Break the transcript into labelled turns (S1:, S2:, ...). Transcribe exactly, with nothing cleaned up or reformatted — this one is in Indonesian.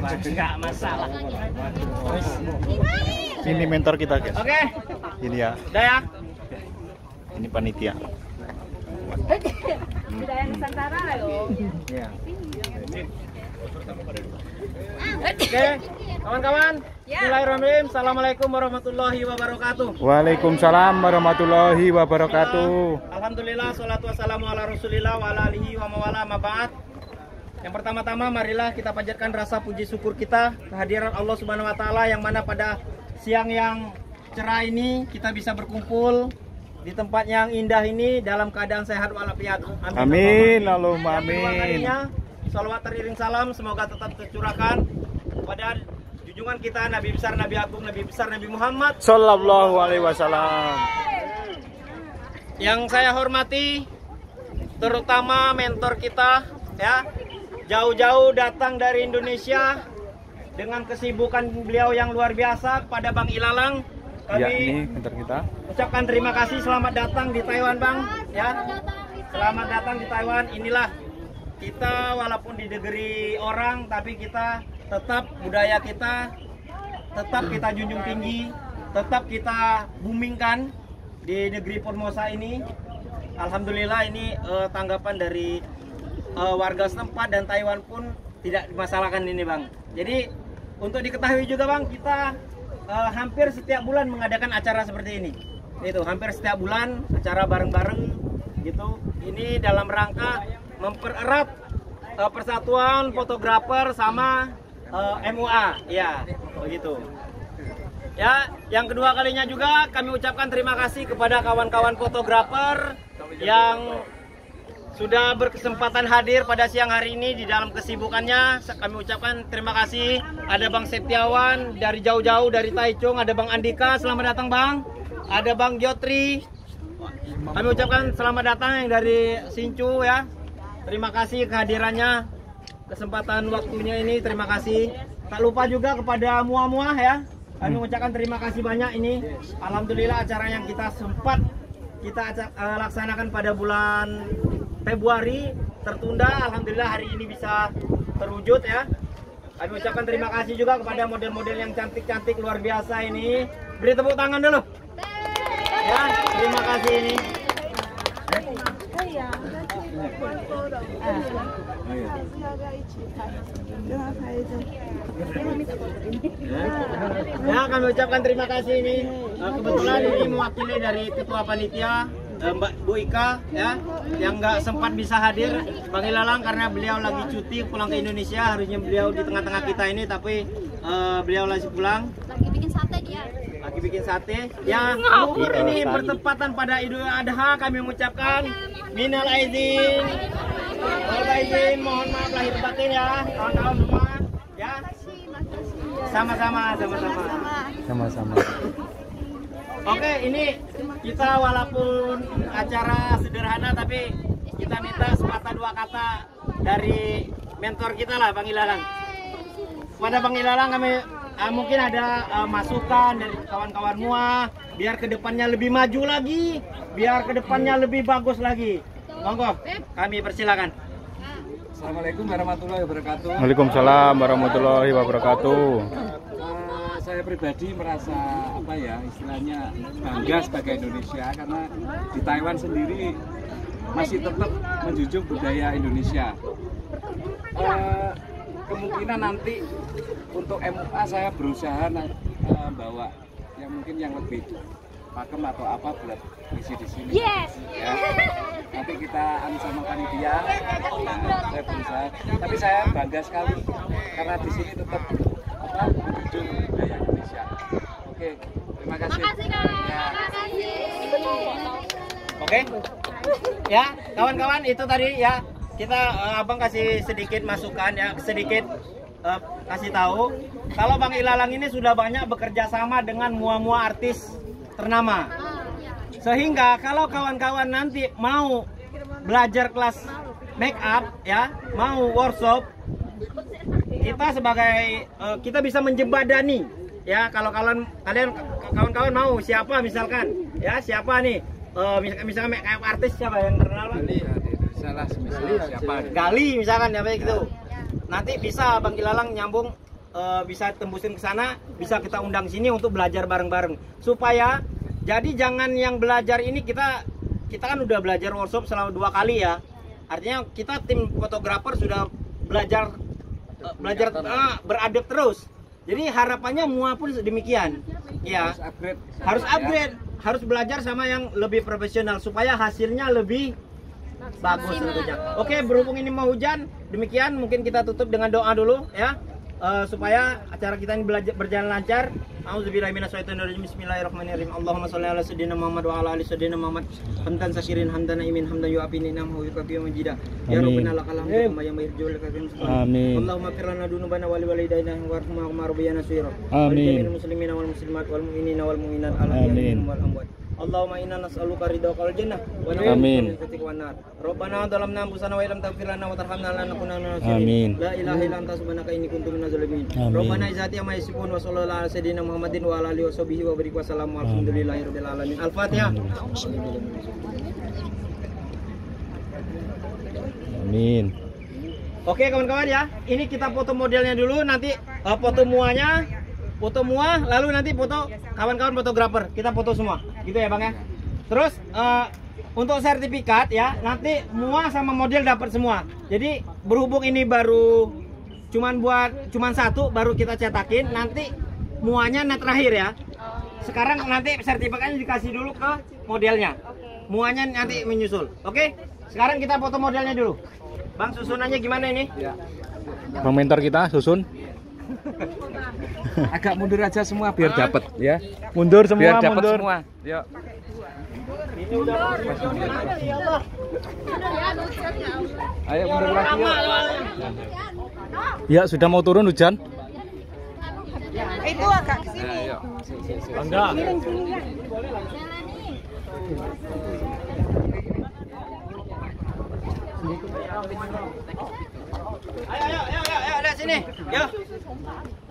S1: Enggak masalah.
S2: Ini mentor kita guys.
S1: Oke.
S2: Ini ya.
S1: Udah ya.
S2: Ini panitia.
S3: Budaya Nusantara loh.
S2: Iya.
S1: Oke, kawan-kawan. Bismillahirrahmanirrahim. Assalamualaikum warahmatullahi wabarakatuh.
S2: Waalaikumsalam warahmatullahi wabarakatuh.
S1: Alhamdulillah, sholatu wassalamu ala rasulillah wa ala alihi wa mawala ma ba'd. Yang pertama-tama marilah kita panjatkan rasa puji syukur kita kehadiran Allah Subhanahu wa taala yang mana pada siang yang cerah ini kita bisa berkumpul di tempat yang indah ini dalam keadaan sehat walafiat.
S2: Amin. Allahumma amin.
S1: Salawat teriring salam semoga tetap tercurahkan kepada junjungan kita Nabi besar Nabi Agung Nabi besar Nabi Muhammad
S2: Sallallahu alaihi wasallam.
S1: Yang saya hormati terutama mentor kita ya, jauh-jauh datang dari Indonesia dengan kesibukan beliau yang luar biasa. Kepada Bang Ilalang kami
S2: Ya, ini mentor kita.
S1: ucapkan terima kasih, selamat datang di Taiwan Bang ya. Selamat datang di Taiwan. Inilah kita walaupun di negeri orang tapi kita tetap budaya kita tetap kita junjung tinggi, tetap kita boomingkan di negeri Formosa ini. Alhamdulillah ini eh, tanggapan dari eh, warga setempat dan Taiwan pun tidak dimasalahkan ini Bang. Jadi untuk diketahui juga Bang, kita eh, hampir setiap bulan mengadakan acara seperti ini. Itu hampir setiap bulan acara bareng-bareng gitu. Ini dalam rangka mempererat uh, persatuan fotografer sama uh, M U A, ya begitu. Ya, yang kedua kalinya juga kami ucapkan terima kasih kepada kawan-kawan fotografer yang sudah berkesempatan hadir pada siang hari ini di dalam kesibukannya. Kami ucapkan terima kasih. Ada Bang Septiawan dari jauh-jauh dari Taichung, ada Bang Andika, selamat datang Bang. Ada Bang Jotri. Kami ucapkan selamat datang yang dari Sincu ya. Terima kasih kehadirannya, kesempatan waktunya ini, terima kasih. Tak lupa juga kepada Mua-Mua ya. Kami mengucapkan terima kasih banyak ini. Alhamdulillah acara yang kita sempat kita uh, laksanakan pada bulan Februari tertunda. Alhamdulillah hari ini bisa terwujud ya. Kami ucapkan terima kasih juga kepada model-model yang cantik-cantik luar biasa ini. Beri tepuk tangan dulu. Ya, terima kasih ini. Ya, kami ucapkan terima kasih ini. Kebetulan ini mewakili dari Ketua Panitia Mbak Bu Ika ya, yang nggak sempat bisa hadir Bang Ilalang karena beliau lagi cuti pulang ke Indonesia. Harusnya beliau di tengah-tengah kita ini, tapi uh, beliau lagi pulang. Lagi bikin sate dia. Lagi bikin sate. Ya, mungkin ini bertepatan pada Idul Adha, kami mengucapkan minal aizin, wal faizin, mohon maaf lahir batin ya, kawan-kawan semua. Ya. Sama-sama, sama-sama.
S2: Sama-sama.
S1: Oke, ini kita walaupun acara sederhana tapi kita minta sepatah dua kata dari mentor kita lah Bang Ilalang. Pada Bang Ilalang kami uh, mungkin ada uh, masukan dari kawan-kawan Mua biar kedepannya lebih maju lagi, biar kedepannya lebih bagus lagi. Monggo, kami persilakan.
S4: Assalamualaikum warahmatullahi wabarakatuh.
S2: Waalaikumsalam warahmatullahi wabarakatuh.
S4: Uh, saya pribadi merasa apa ya istilahnya bangga sebagai Indonesia karena di Taiwan sendiri masih tetap menjunjung budaya Indonesia. Uh, kemungkinan nanti untuk M U A saya berusaha uh, bawa yang mungkin yang lebih pakem atau apa buat isi di sini.
S3: Yes.
S4: Ya. Nanti kita anu sama panitia. Nah, saya berusaha. Tapi saya bangga sekali karena di sini tetap apa menjunjung budaya Indonesia. Oke, terima kasih.
S3: Makasih Kak.
S4: Ya.
S3: Makasih.
S1: Oke. Ya, kawan-kawan itu tadi ya. Kita uh, Abang kasih sedikit masukan ya, sedikit uh, kasih tahu kalau Bang Ilalang ini sudah banyak bekerja sama dengan mua-mua artis ternama. Sehingga kalau kawan-kawan nanti mau belajar kelas make up ya, mau workshop, kita sebagai uh, kita bisa menjembatani ya. Kalau kalian kalian kawan-kawan mau siapa misalkan ya, siapa nih uh, misalkan make up artis siapa yang terkenal Bang?
S4: Salah misalnya siapa?
S1: Gali misalkan ya gitu. Nanti bisa Bang Ilalang nyambung uh, bisa tembusin ke sana, bisa kita undang sini untuk belajar bareng-bareng. Supaya jadi jangan yang belajar ini kita kita kan udah belajar workshop selama dua kali ya. Artinya kita tim fotografer sudah belajar uh, belajar uh, beradab terus. Jadi harapannya semua pun demikian. Ya.
S4: Harus upgrade.
S1: Harus upgrade, harus belajar sama yang lebih profesional supaya hasilnya lebih bagus tentunya. Oke, berhubung ini mau hujan, demikian mungkin kita tutup dengan doa dulu ya. Uh, supaya acara kita ini belajar, berjalan lancar. Auzubillahi minasyaitonirrajim. Bismillahirrahmanirrahim. Allahumma shalli ala sayyidina Muhammad wa ala ali sayyidina Muhammad. Hamdan syakirin hamdan naimin hamdan yu'afini namhu yukafi wa majida. Ya Rabbana lakal hamdu kama yamayirjul lakal
S2: Amin.
S1: Allahumma firlana dunubana wali walidayna warhamna wa rabbiyana suira.
S2: Amin.
S1: Wal muslimina wal muslimat wal mu'minina wal mu'minat
S2: Amin.
S1: wal amwat. Allahumma inna nas'aluka ridhaqal jannah wa
S2: Amin.
S1: na'udzu bika minan nar. Rabbana dhalamna anfusana wa illam taghfir lana wa tarhamna lanakunanna minal
S2: Amin.
S1: La ilaha illa anta subhanaka inni kuntu minaz zalimin.
S2: Amin.
S1: Rabbana izati amma yasifun wa sallallahu ala sayyidina Muhammadin wa ala alihi wa sahbihi wa barik wa sallam. Alhamdulillahirabbil alamin. Al-Fatihah.
S2: Amin.
S1: Oke kawan-kawan ya, ini kita foto modelnya dulu, nanti uh, foto muanya, foto mua, lalu nanti foto kawan-kawan fotografer, kita foto semua, gitu ya bang ya. Terus uh, untuk sertifikat ya, nanti mua sama model dapat semua. Jadi berhubung ini baru cuman buat cuman satu, baru kita cetakin, nanti muanya net terakhir ya. Sekarang nanti sertifikatnya dikasih dulu ke modelnya, muanya nanti menyusul. Oke, sekarang kita foto modelnya dulu. Bang, susunannya gimana ini?
S4: Ya.
S2: Bang mentor kita susun.
S4: Agak mundur aja semua biar
S1: Ah.
S4: dapat ya.
S2: Mundur semua,
S4: Biar dapat
S2: mundur.
S4: semua. Yuk.
S1: Ini udah ya Allah.
S4: Ayo mundur lagi. Yuk.
S2: Ya, sudah mau turun hujan.
S3: Itu agak ke sini.
S4: Ayo.
S2: Bangga.
S1: Ayo, ayo, ayo, ayo, ayo, lihat sini. Yo.